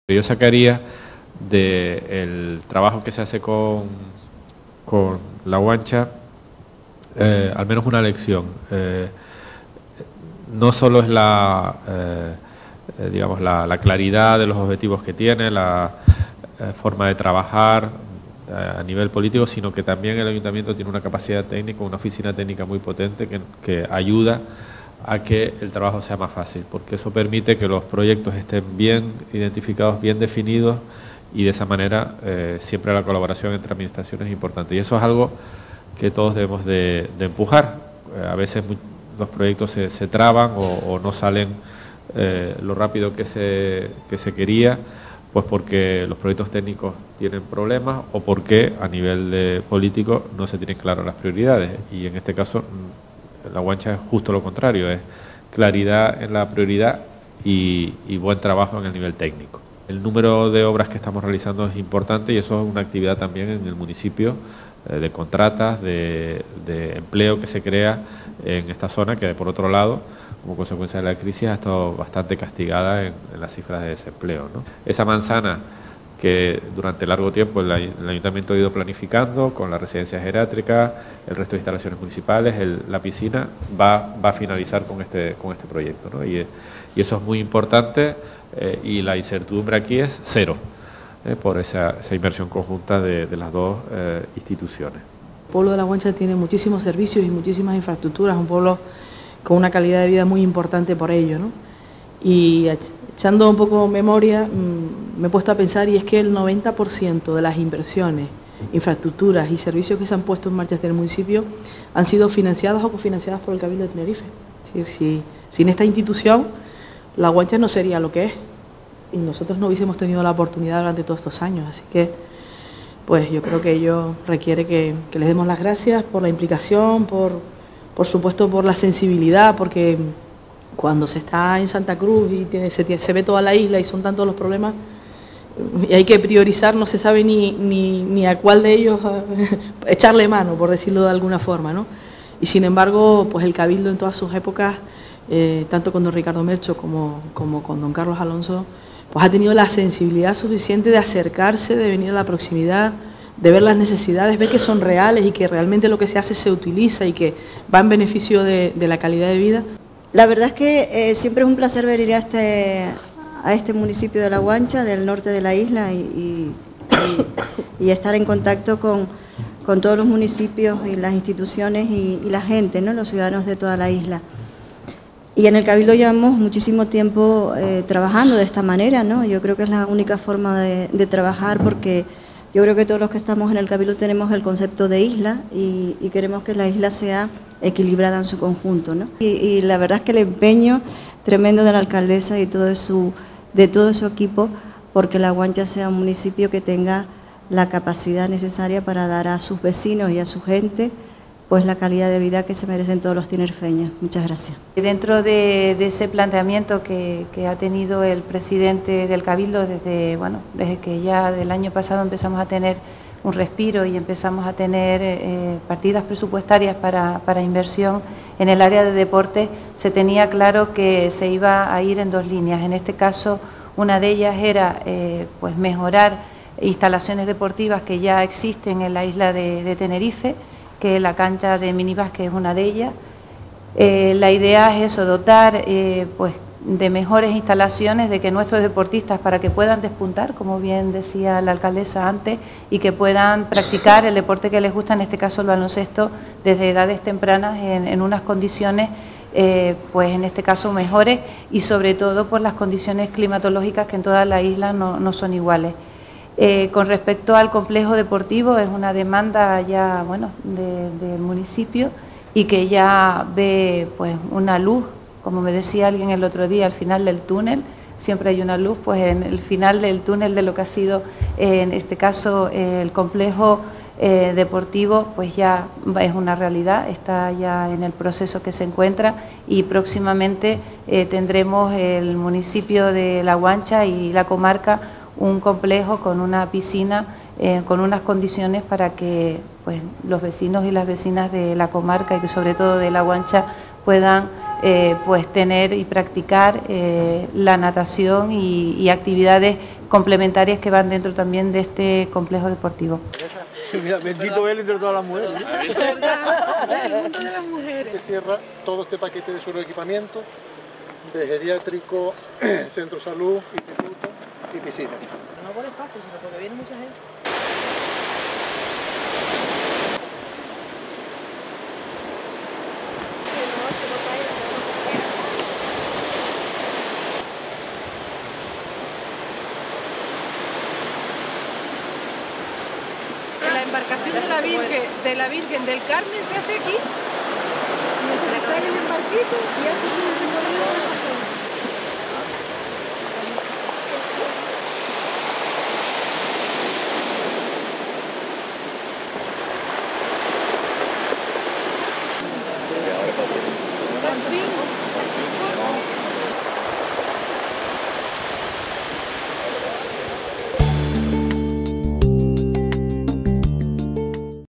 Yo sacaría del trabajo que se hace con la Guancha al menos una lección. No solo es digamos, la claridad de los objetivos que tiene, la forma de trabajar a nivel político, sino que también el ayuntamiento tiene una capacidad técnica, una oficina técnica muy potente que ayuda a que el trabajo sea más fácil, porque eso permite que los proyectos estén bien identificados, bien definidos, y de esa manera siempre la colaboración entre administraciones es importante. Y eso es algo que todos debemos de empujar. A veces los proyectos se traban o no salen lo rápido que se quería, pues porque los proyectos técnicos tienen problemas o porque a nivel político no se tienen claras las prioridades. Y en este caso la Guancha es justo lo contrario, es claridad en la prioridad y buen trabajo en el nivel técnico. El número de obras que estamos realizando es importante y eso es una actividad también en el municipio de contratas, de empleo que se crea en esta zona, que por otro lado, como consecuencia de la crisis, ha estado bastante castigada en las cifras de desempleo, ¿no? Esa manzana que durante largo tiempo el ayuntamiento ha ido planificando con la residencia geriátrica, el resto de instalaciones municipales, la piscina, va a finalizar con este proyecto, ¿no? Y eso es muy importante y la incertidumbre aquí es cero por esa inversión conjunta de las dos instituciones. El pueblo de La Guancha tiene muchísimos servicios y muchísimas infraestructuras, un pueblo con una calidad de vida muy importante por ello, ¿no? Y echando un poco memoria, me he puesto a pensar, y es que el 90% de las inversiones, infraestructuras y servicios que se han puesto en marcha desde el municipio han sido financiadas o cofinanciadas por el Cabildo de Tenerife. Es decir, sin esta institución, La Guancha no sería lo que es, y nosotros no hubiésemos tenido la oportunidad durante todos estos años. Así que, pues yo creo que ello requiere que les demos las gracias por la implicación, por supuesto por la sensibilidad, porque cuando se está en Santa Cruz y se ve toda la isla y son tantos los problemas, y hay que priorizar, no se sabe ni a cuál de ellos echarle mano, por decirlo de alguna forma, ¿no? Y sin embargo, pues el Cabildo en todas sus épocas, tanto con don Ricardo Mercho como con don Carlos Alonso, pues ha tenido la sensibilidad suficiente de acercarse, de venir a la proximidad, de ver las necesidades, ver que son reales y que realmente lo que se hace se utiliza y que va en beneficio de la calidad de vida. La verdad es que siempre es un placer venir a este municipio de La Guancha, del norte de la isla, y estar en contacto con todos los municipios y las instituciones y la gente, ¿no? Los ciudadanos de toda la isla. Y en el Cabildo llevamos muchísimo tiempo trabajando de esta manera, ¿no? Yo creo que es la única forma de trabajar, porque yo creo que todos los que estamos en el Cabildo tenemos el concepto de isla y queremos que la isla sea equilibrada en su conjunto, ¿no? Y la verdad es que el empeño tremendo de la alcaldesa y de todo su equipo, porque La Guancha sea un municipio que tenga la capacidad necesaria para dar a sus vecinos y a su gente pues la calidad de vida que se merecen todos los tinerfeños. Muchas gracias. Dentro de ese planteamiento que ha tenido el presidente del Cabildo desde que ya del año pasado empezamos a tener un respiro y empezamos a tener partidas presupuestarias para inversión en el área de deporte, se tenía claro que se iba a ir en dos líneas. En este caso, una de ellas era pues mejorar instalaciones deportivas que ya existen en la isla de Tenerife, que la cancha de minibásquet es una de ellas. La idea es eso, dotar pues de mejores instalaciones, de que nuestros deportistas, para que puedan despuntar, como bien decía la alcaldesa antes, y que puedan practicar el deporte que les gusta, en este caso el baloncesto, desde edades tempranas en unas condiciones, pues en este caso mejores, y sobre todo por las condiciones climatológicas que en toda la isla no son iguales. Con respecto al complejo deportivo, es una demanda ya del municipio y que ya ve pues una luz, como me decía alguien el otro día, al final del túnel. Siempre hay una luz, pues en el final del túnel de lo que ha sido en este caso el complejo deportivo, pues ya es una realidad, está ya en el proceso que se encuentra, y próximamente tendremos el municipio de La Guancha y la comarca un complejo con una piscina, con unas condiciones para que pues, los vecinos y las vecinas de la comarca y que sobre todo de La Guancha puedan pues tener y practicar la natación y actividades complementarias que van dentro también de este complejo deportivo. Mira, bendito él entre todas las mujeres. El mundo de las mujeres. Se cierra todo este paquete de suelo de equipamiento, de geriátrico, centro salud, instituto y piscina. No por espacio, sino porque viene mucha gente. La embarcación de la Virgen del Carmen se hace aquí. Y entonces sale en el barquito y hace aquí el recorrido de esa zona. Al fin,